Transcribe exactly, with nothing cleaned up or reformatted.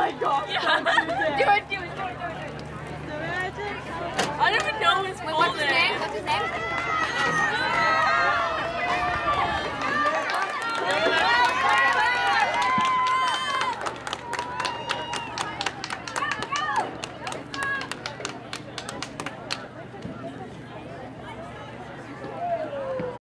my god. Yeah. Do it, do it, do it, do it. The magic. I don't even know his full